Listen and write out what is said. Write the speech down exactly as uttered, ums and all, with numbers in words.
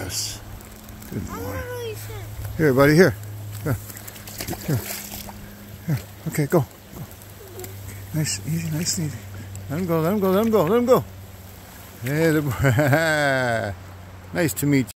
Yes. Good morning. Here, buddy, here. Here. Here. Here. Okay, go. Go. Nice, easy, nice and easy. Let him go, let him go, let him go, let him go. Hey, the boy. Nice to meet you.